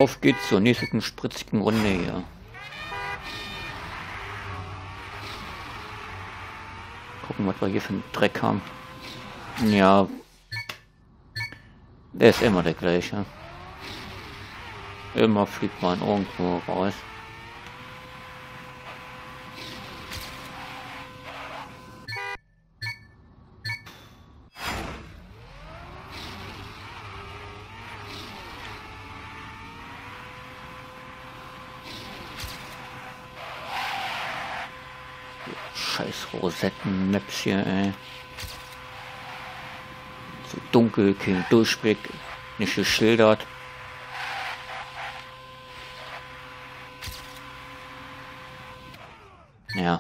Auf geht's zur nächsten spritzigen Runde hier. Gucken, was wir hier für einen Dreck haben. Ja, der ist immer der gleiche. Immer fliegt man irgendwo raus. Scheiß Rosetten-Maps hier, ey. So dunkel, kein Durchblick, nicht geschildert. Ja.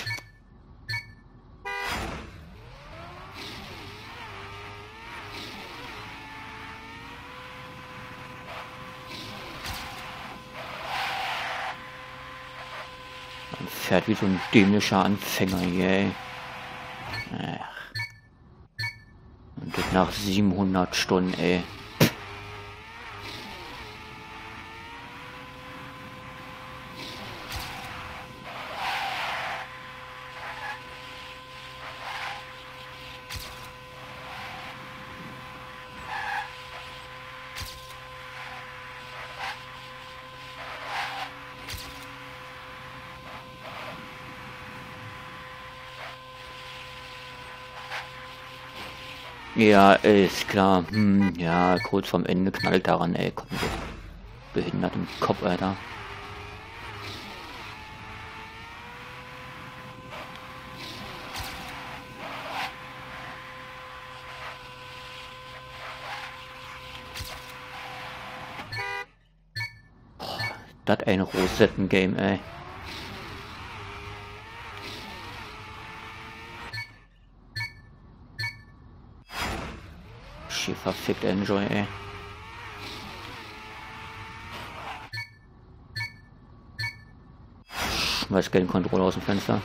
Man fährt wie so ein dämlicher Anfänger hier, ey. Ach. Und das nach 700 Stunden, ey. Ja, ist klar. Ja, kurz vorm Ende knallt daran, ey. Kommt mit behindert im Kopf, Alter. Das ein Rosetten-Game, ey. Schier verfickt Enjoy, ey. Schmeiß gelben Controller aus dem Fenster.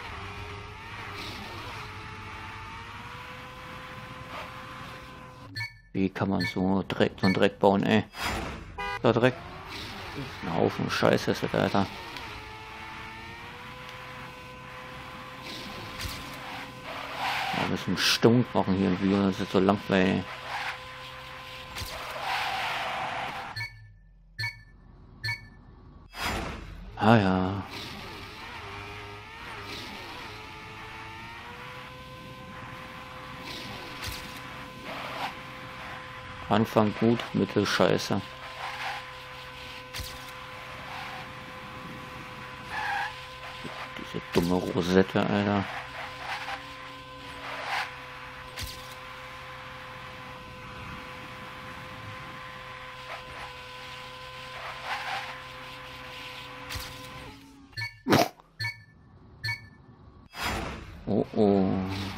Wie kann man so einen Dreck bauen, ey? Der Dreck. Ein Haufen Scheiße ist das, Alter. Ein bisschen Stunk machen hier und wieder, das ist so langweilig. Ah ja. Anfang gut, Mittel scheiße. Diese dumme Rosette, Alter. Oh oh.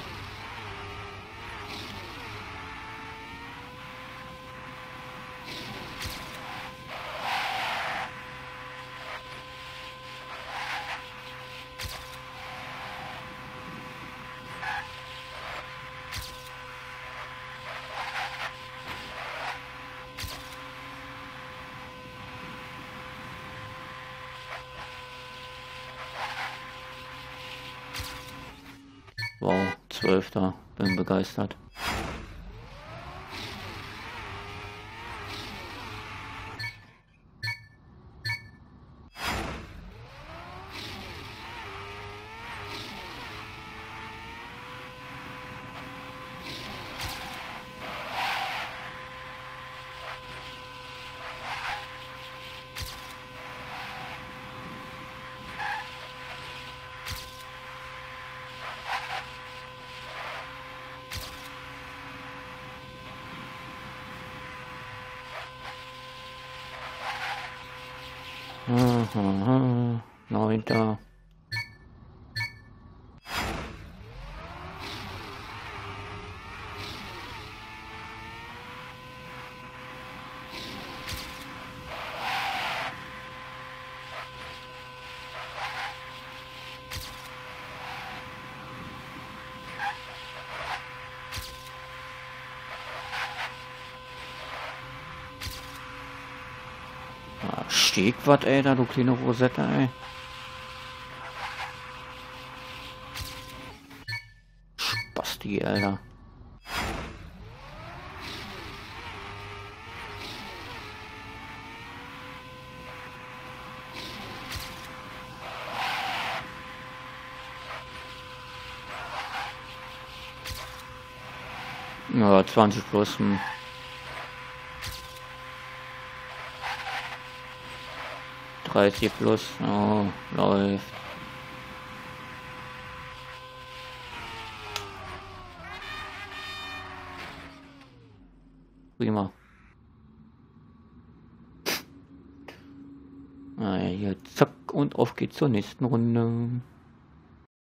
Wow, 12. Bin begeistert. Aha, 9. Ah, Steg was, ey, da, du kleine Rosette, ey. Spasti, Alter. Ja, 20 plus. 30 plus. Oh, läuft. Prima. Ah, ja, hier, zack, und auf geht's zur nächsten Runde.